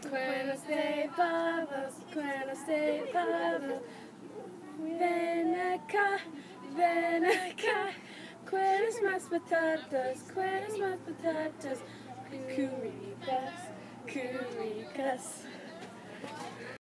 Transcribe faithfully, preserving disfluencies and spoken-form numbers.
Buenos de pavos, buenos de pavos. Ven acá, ven acá. ¿Quieres más patatas? ¿Quieres más patatas? Qué ricas, qué ricas.